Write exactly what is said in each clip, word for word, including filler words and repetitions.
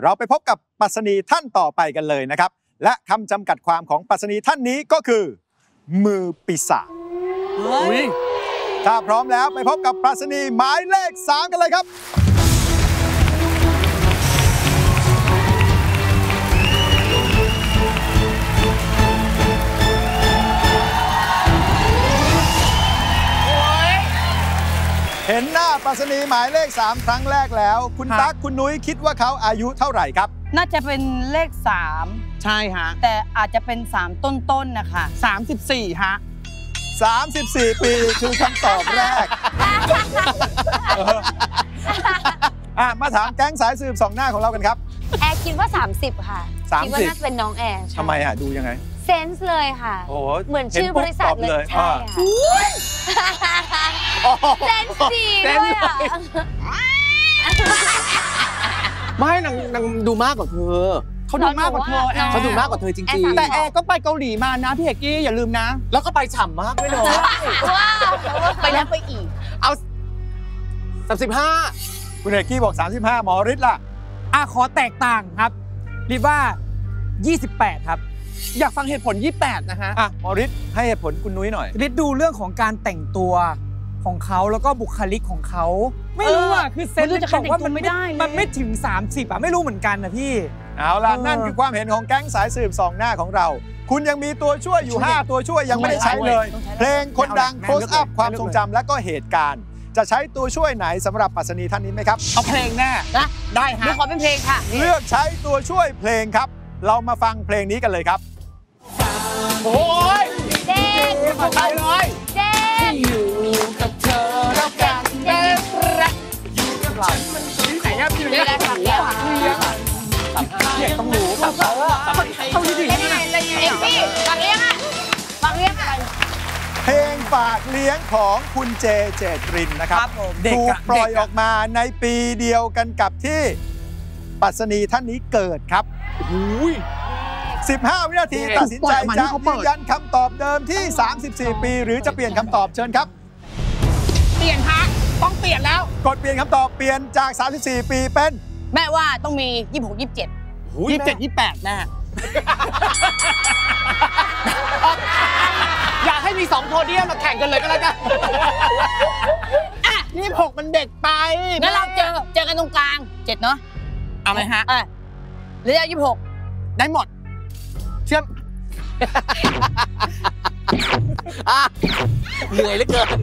เราไปพบกับปรัชนีท่านต่อไปกันเลยนะครับและคำจำกัดความของปรัชนีท่านนี้ก็คือมือปีศาจถ้าพร้อมแล้วไปพบกับปรัชนีหมายเลขสามกันเลยครับเห็นหน้าปรัชนีหมายเลขสามครั้งแรกแล้วคุณตั๊กคุณนุ้ยคิดว่าเขาอายุเท่าไหร่ครับน่าจะเป็นเลขสามใช่ฮะแต่อาจจะเป็นสามต้นๆนะคะสามสิบสี่ฮะสามสิบสี่ปีคือคำตอบแรกอ่ะมาถามแก๊งสายสืบสองหน้าของเรากันครับแอร์คิดว่าสามสิบค่ะคิดว่าน่าจะเป็นน้องแอร์ทำไมอ่ะดูยังไงเซนส์เลยค่ะโอ้เหมือนชื่อบริษัทเลยใช่ค่ะเซนส์ดีด้วยอ่ะไม่นางนางดูมากกว่าเธอเขาดูมากกว่าเธอเขาดูมากกว่าเธอจริงๆแต่แอร์ก็ไปเกาหลีมานะพี่เอกกี้อย่าลืมนะแล้วก็ไปฉ่ำมากด้วยเนาะไปแล้วไปอีกเอาสามสิบห้าคุณเอกกี้บอกสามสิบห้าหมอฤทธิ์ล่ะอ่ะขอแตกต่างครับรีว่ายี่สิบแปดครับอยากฟังเหตุผลยี่สิบแปดนะฮะอ่ะหมอฤทธิ์ให้เหตุผลคุณนุ้ยหน่อยฤทธิ์ดูเรื่องของการแต่งตัวของเขาแล้วก็บุคลิกของเขาไม่รู้อ่ะคือเซนส์บอกว่ามันไม่ได้มันไม่ถึงสามสิบอ่ะไม่รู้เหมือนกันนะพี่เอาล่ะนั่นคือความเห็นของแก๊งสายสืบสองหน้าของเราคุณยังมีตัวช่วยอยู่ห้าตัวช่วยยังไม่ได้ใช้เลยเพลงคนดัง close up ความทรงจำและก็เหตุการณ์จะใช้ตัวช่วยไหนสำหรับปรัชนีท่านนี้ไหมครับเอาเพลงแน่นะได้ฮะขอเป็นเพลงค่ะเลือกใช้ตัวช่วยเพลงครับเรามาฟังเพลงนี้กันเลยครับโอ้ยเด็กไปเลยเด็กอยู่กับเธอแล้วกันเด็กรักอยู่กับฉันมันไหนครับอยู่ในรักเลี้ยงเลี้ยงเลี้ยงต้องรู้กับเขาเขาดีดีนี่อะไรยังไงพี่ฟังเลี้ยงอ่ะฟังเลี้ยงอ่ะเพลงฝากเลี้ยงของคุณเจเจตรินนะครับถูกปล่อยออกมาในปีเดียวกันกับที่ปรัชนีท่านนี้เกิดครับสิบห้าวินาทีตัดสินใจจะยืนยันคำตอบเดิมที่สามสิบสี่ปีหรือจะเปลี่ยนคำตอบเชิญครับเปลี่ยนฮะต้องเปลี่ยนแล้วกดเปลี่ยนคำตอบเปลี่ยนจากสามสิบสี่ปีเป็นแม่ว่าต้องมียี่สิบหก ยี่สิบเจ็ดยี่สิบเจ็ด ยี่สิบแปดแม่อยากให้มีสองโพเดียมมาแข่งกันเลยก็แล้วกันอ่ะยี่สิบหกมันเด็กไปงั้นเราเจอเจอกันตรงกลางเจ็ดเนาะเอาไหมฮะหรือจะยี่สิบหกได้หมดเชื่อมเหนื่อยเหลือเกิน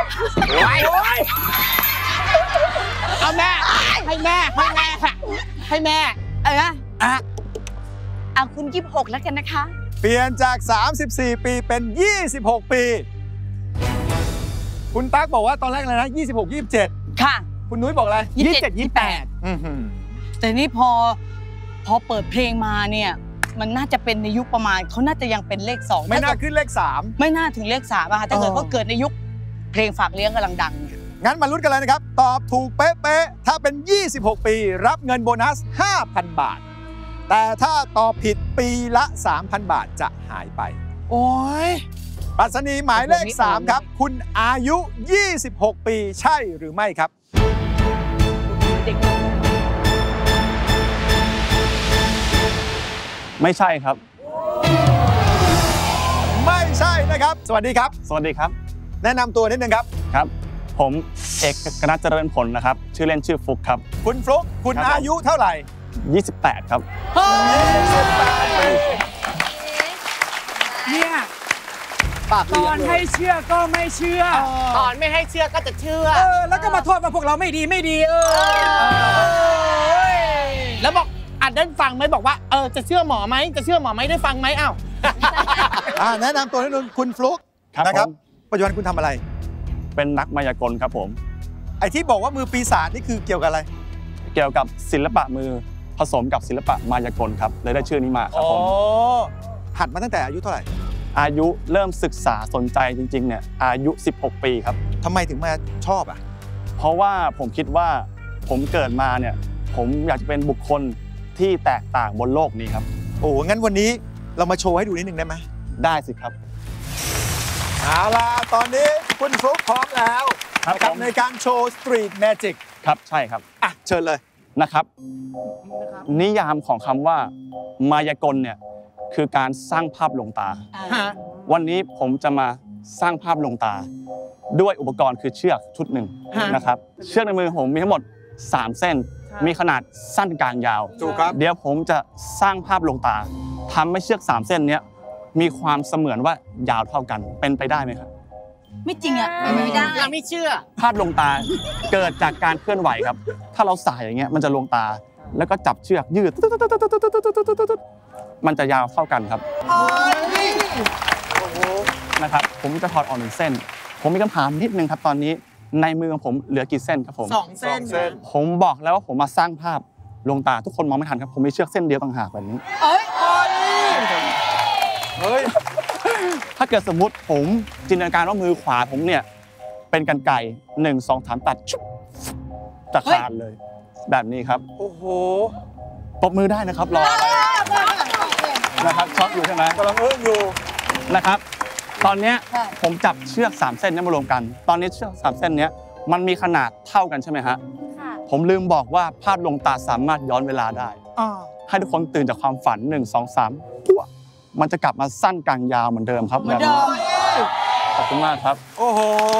เอาแม่ให้แม่ให้แม่ให้แม่เอออ่ะเอาคุณยี่สิบหกแล้วกันนะคะเปลี่ยนจากสามสิบสี่ปีเป็นยี่สิบหกปีคุณตั๊กบอกว่าตอนแรกอะไรนะยี่สิบหก ยี่สิบเจ็ดค่ะคุณนุ้ยบอกอะไรยี่สิบเจ็ด ยี่สิบแปดแต่นี่พอพอเปิดเพลงมาเนี่ยมันน่าจะเป็นในยุคประมาณเขาน่าจะยังเป็นเลขสองไม่น่าขึ้นเลขสามไม่น่าถึงเลขสามอะค่ะถ้าเกิดเขาเกิดในยุคเพลงฝากเลี้ยงกำลังดังงั้นมาลุ้นกันเลยนะครับตอบถูกเป๊ะๆถ้าเป็นยี่สิบหกปีรับเงินโบนัส ห้าพัน บาทแต่ถ้าตอบผิดปีละ สามพัน บาทจะหายไปโอ้ยปรัชนีหมายเลขสามครับคุณอายุยี่สิบหกปีใช่หรือไม่ครับไม่ใช่ครับไม่ใช่นะครับสวัสดีครับสวัสดีครับแนะนำตัวนิดนึงครับครับผมเอกกนัทเจริญผลนะครับชื่อเล่นชื่อฟลุ๊กครับคุณฟลุ๊กคุณอายุเท่าไหร่ยี่สิบแปดครับยี่สิบแปดปีเนี่ยตอนให้เชื่อก็ไม่เชื่อตอนไม่ให้เชื่อก็จะเชื่อเออแล้วก็มาโทษว่าพวกเราไม่ดีไม่ดีเออแล้วบอกอัดได้ฟังไหมบอกว่าเออจะเชื่อหมอไหมจะเชื่อหมอไหมได้ฟังไหมอ้าวแนะนำตัวนิดนึงคุณฟลุ๊กนะครับปัจจุบันคุณทำอะไรเป็นนักมายากลครับผมไอ้ที่บอกว่ามือปีศาจนี่คือเกี่ยวกับอะไรเกี่ยวกับศิลปะมือผสมกับศิลปะมายากลครับเลยได้ชื่อนี้มาครับผมหัดมาตั้งแต่อายุเท่าไหร่อายุเริ่มศึกษาสนใจจริงๆเนี่ยอายุสิบหกปีครับทำไมถึงมาชอบอ่ะเพราะว่าผมคิดว่าผมเกิดมาเนี่ยผมอยากจะเป็นบุคคลที่แตกต่างบนโลกนี้ครับโอ้งั้นวันนี้เรามาโชว์ให้ดูนิดนึงได้ไหมได้สิครับเอาล่ะตอนนี้คุณฟลุ๊กพร้อมแล้วนะครับในการโชว์สตรีทแมจิกครับใช่ครับอ่ะเชิญเลยนะครับ นิยามของคำว่ามายากลเนี่ยคือการสร้างภาพลวงตา วันนี้ผมจะมาสร้างภาพลวงตา ด้วยอุปกรณ์คือเชือกชุดหนึ่งนะครับเชือกในมือผมมีทั้งหมดสามเส้นมีขนาดสั้นกลางยาวเดี๋ยวผมจะสร้างภาพลวงตาทำให้เชือกสามเส้นนี้มีความเสมือนว่ายาวเท่ากันเป็นไปได้ไหมครับไม่จริงอ่ะไม่ได้เราไม่เชื่อภาพลวงตาเกิดจากการเคลื่อนไหวครับถ้าเราสายอย่างเงี้ยมันจะลวงตาแล้วก็จับเชือกยืดมันจะยาวเท่ากันครับนะครับผมจะถอดออกหนึ่งเส้นผมมีคำถามนิดนึงครับตอนนี้ในมือของผมเหลือกี่เส้นครับผมสองเส้นผมบอกแล้วว่าผมมาสร้างภาพลวงตาทุกคนมองไม่ทันครับผมมีเชือกเส้นเดียวต่างหากแบบนี้เอ้ยเฮ้ยถ้าเกิดสมมุติผมจินตนาการว่ามือขวาผมเนี่ยเป็นกรรไกรหนึ่งสองสามตัดชุบจะขาดเลยแบบนี้ครับโอ้โหตบมือได้นะครับรออะไรนะครับช็อตอยู่ใช่ไหมกำลังเอื้ออยู่นะครับตอนนี้ผมจับเชือกสามเส้นนี้มารวมกันตอนนี้เชือกสามเส้นนี้มันมีขนาดเท่ากันใช่ไหมฮะผมลืมบอกว่าภาพลวงตาสามารถย้อนเวลาได้ให้ทุกคนตื่นจากความฝันหนึ่งสองสามปุ๊บมันจะกลับมาสั้นกลางยาวเหมือนเดิมครับเหมือนเดิมขอบคุณมากครับโอ้โห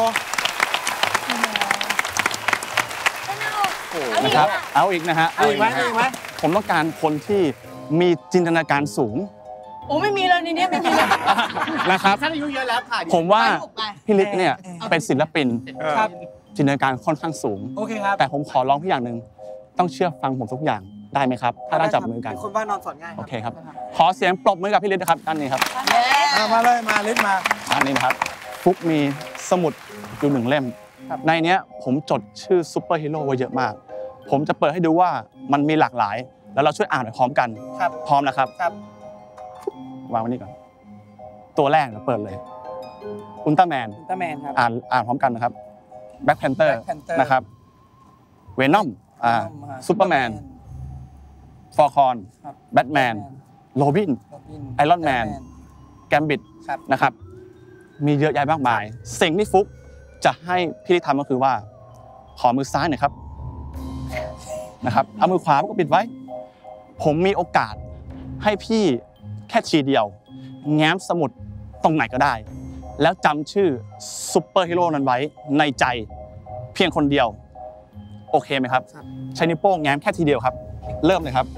นะครับเอาอีกนะฮะเอาอีกไหมเอาอีกไหมผมต้องการคนที่มีจินตนาการสูงโอ้ไม่มีเลยนี่เนี่ยไม่มีเลยนะครับท่านอายุเยอะแล้วค่ะผมว่าพี่ฤทธิ์เนี่ยเป็นศิลปินจินตนาการค่อนข้างสูงโอเคครับแต่ผมขอร้องพี่อย่างหนึ่งต้องเชื่อฟังผมทุกอย่างได้ไหมครับถ้าได้จับมือกันคนบ้านนอนสอนง่ายโอเคครับขอเสียงปรบมือกับพี่ฤทธิ์นะครับด้านนี้ครับมาเลยมาฤทธิ์มาด้านนี้นะครับฟุกมีสมุดอยู่หนึ่งเล่มในนี้ผมจดชื่อซูเปอร์ฮีโร่ไว้เยอะมากผมจะเปิดให้ดูว่ามันมีหลากหลายแล้วเราช่วยอ่านไปพร้อมกันพร้อมนะครับวางไว้นี่ก่อนตัวแรกเราเปิดเลยอุลตร้าแมนอุลตร้าแมนครับอ่านอ่านพร้อมกันนะครับแบล็คแพนเตอร์นะครับเวนอมอ่าซูเปอร์แมนฟอร์คอนแบทแมนโรบินไอรอนแมนแกมบิทนะครับมีเยอะแยะมากมายสิ่งที่ฟุกจะให้พี่ที่ทำก็คือว่าขอมือซ้ายหน่อยครับนะครับเอามือขวาก็ปิดไว้ผมมีโอกาสให้พี่แค่ทีเดียวแง้มสมุดตรงไหนก็ได้แล้วจำชื่อซุปเปอร์ฮีโร่นั้นไว้ในใจเพียงคนเดียวโอเคไหมครับใช้นิ้วโป้งแง้มแค่ทีเดียวครับเริ่มเลยครับ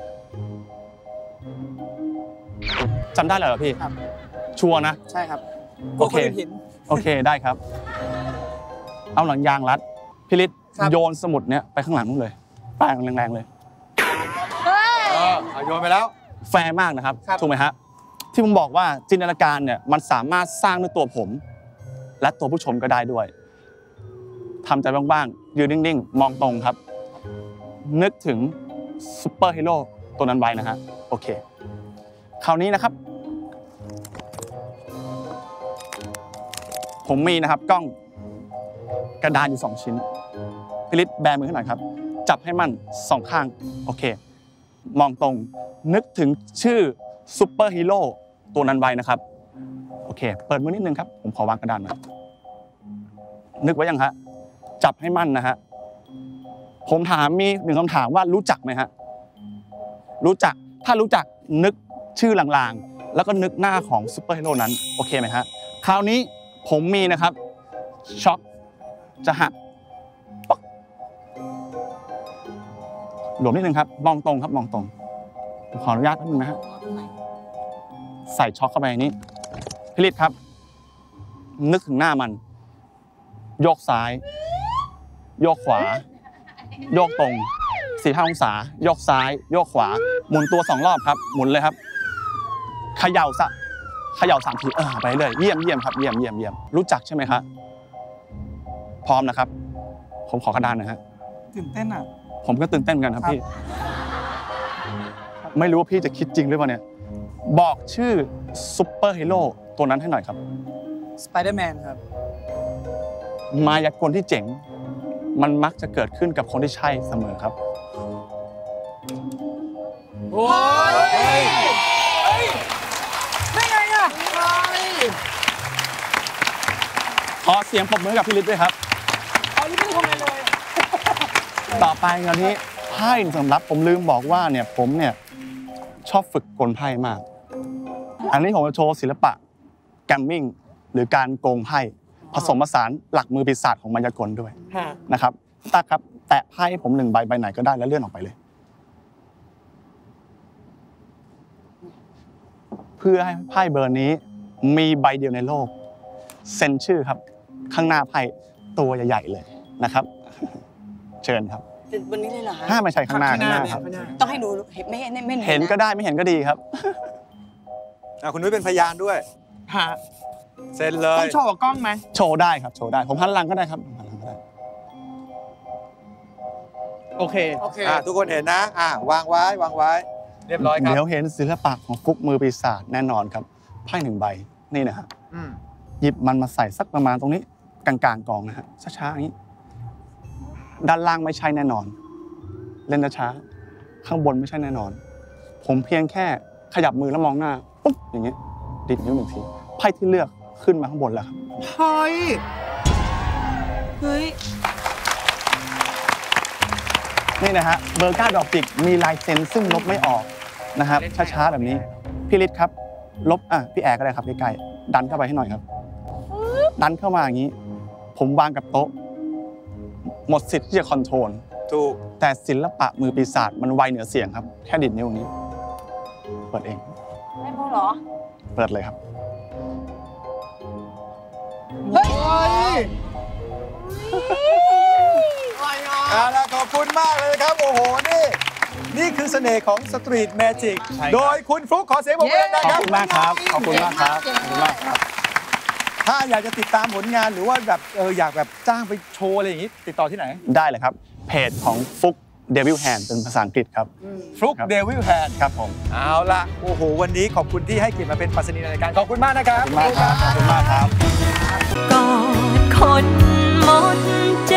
จำได้เลยเหรอพี่ชัวร์นะใช่ครับโอเคโอเคได้ครับเอาหนังยางรัดพี่ฤทธิ์โยนสมุดเนี้ยไปข้างหลังนู่นเลยแปงแรงๆเลยเออโยนไปแล้วแฟร์มากนะครับถูกไหมฮะที่ผมบอกว่าจินตนาการเนี่ยมันสามารถสร้างด้วยตัวผมและตัวผู้ชมก็ได้ด้วยทำใจบ้างๆยืนนิ่งๆมองตรงครับนึกถึงซูเปอร์ฮีโร่ตัวนั้นไว้นะฮะโอเคคราวนี้นะครับผมมีนะครับกล้องกระดานอยู่สองชิ้นพี่ฤทธิ์แบมือขึ้นหน่อยครับจับให้มั่นสองข้างโอเคมองตรงนึกถึงชื่อซูเปอร์ฮีโร่ตัวนั้นไว้นะครับโอเคเปิดมือนิดนึงครับผมขอวางกระดานหน่อยนึกไว้ยังฮะจับให้มั่นนะฮะผมถามมีหนึ่งคำถามว่ารู้จักไหมฮะรู้จักถ้ารู้จักนึกชื่อลางๆแล้วก็นึกหน้าของซูเปอร์ฮีโร่นั้นโอเคไหมฮะคราวนี้ผมมีนะครับช็อคจะหักหลวมนิดนึงครับมองตรงครับมองตรงขออนุญาตนิดนึงนะฮะใส่ช็อคเข้าไปนี้พี่ฤทธิ์ครับนึกถึงหน้ามันโยกซ้ายโยกขวาโยกตรงสี่สิบห้าองศาโยกซ้ายโยกขวาหมุนตัวสองรอบครับหมุนเลยครับเขย่าซะเขย่าสามทีเออไปเลยเยี่ยมเยี่ยมครับเยี่ยมเยี่ยมเยี่ยมรู้จักใช่ไหมครับพร้อมนะครับผมขอกระดานนะฮะตื่นเต้นอ่ะผมก็ตื่นเต้นกันครับพี่ไม่รู้ว่าพี่จะคิดจริงหรือเปล่าเนี่ยบอกชื่อซุปเปอร์ฮีโร่ตัวนั้นให้หน่อยครับสไปเดอร์แมนครับมายากลที่เจ๋งมันมักจะเกิดขึ้นกับคนที่ใช่เสมอครับโอ้ยไม่ไงอ่ะขอเสียงปรบมือกับพี่ฤทธิ์ด้วยครับอ๋อนี่ไม่ได้ทำอะไรเลยต่อไปงานนี้ไพ่สำหรับผมลืมบอกว่าเนี่ยผมเนี่ยชอบฝึกกลไพ่มาก อันนี้ผมจะโชว์ศิลปะแกมมิ่งหรือการโกงไพ่ผสมผสานหลักมือปีศาจของมายากลด้วยนะครับตาครับแตะไพ่ผมหนึ่งใบใบไหนก็ได้แล้วเลื่อนออกไปเลยเพื่อให้ไพ่เบอร์นี้มีใบเดียวในโลกเซ็นชื่อครับข้างหน้าไพ่ตัวใหญ่ๆเลยนะครับเชิญครับวันนี้เลยเหรอฮะห้ามไม่ใช่ข้างหน้าข้างหน้าครับต้องให้หนูเห็นไม่เห็นไม่เห็นก็ได้ไม่เห็นก็ดีครับคุณนุ้ยเป็นพยานด้วยฮะเซ็นเลยต้องโชว์กับกล้องไหมโชว์ได้ครับโชว์ได้ผมหันหลังก็ได้ครับผมหันหลังก็ได้โอเคโอเคอ่าทุกคนเห็นนะอ่าวางไว้วางไว้ เรียบร้อยครับเดี๋ยวเห็นศิลปะของฟุกมือปีศาจแน่นอนครับไพ่หนึ่งใบนี่นะฮะอืมหยิบมันมาใส่สักประมาณตรงนี้กลางๆกองนะฮะช้าๆอย่างนี้ ด้านล่างไม่ใช่แน่นอน เล่นช้าๆข้างบนไม่ใช่แน่นอน ผมเพียงแค่ขยับมือแล้วมองหน้าปุ๊บอย่างเงี้ยดิดนิ้วหนึ่งทีไพ่ที่เลือกขึ้นมาข้างบนแล้วครับเฮ้ยเฮ้ยนี่นะฮะเบอร์ก้าดอกจิกมีลายเซ็นซึ่งลบไม่ออกนะครับช้าๆแบบนี้พี่ฤทธิ์ครับลบอ่ะพี่แอร์ก็ได้ครับใกล้ๆดันเข้าไปให้หน่อยครับดันเข้ามาอย่างนี้ ผมวางกับโต๊ะหมดสิทธิ์ที่จะคอนโทรลถูกแต่ศิลปะมือปีศาจมันไวเหนือเสียงครับแค่ดิดนิ้วนี้เปิดเองไม่พอเหรอเปิดเลยครับเฮ้ยเอาล่ะขอบคุณมากเลยครับ โอ้โห นี่ นี่คือเสน่ห์ของสตรีทแมจิกใช่ครับโดยคุณฟลุ๊กขอเสียงปรบมือดังๆขคอบรับคุณมากครับขอบคุณมากครับขอบคุณมากครับถ้าอยากจะติดตามผลงานหรือว่าแบบเอออยากแบบจ้างไปโชว์อะไรอย่างนี้ ติดต่อที่ไหนได้เลยครับเพจของฟุกเดวิลแฮนด์เป็นภาษาอังกฤษครับฟลุ๊กครับเดวิลแฮนด์ครับผมเอาล่ะ โอ้โห วันนี้ขอบคุณที่ให้เกียรติมาเป็นปรัชนีในรายการ ขอบคุณมากนะครับขอบคุณมากครับขอบคุณมากครับกอดคนหมดใจ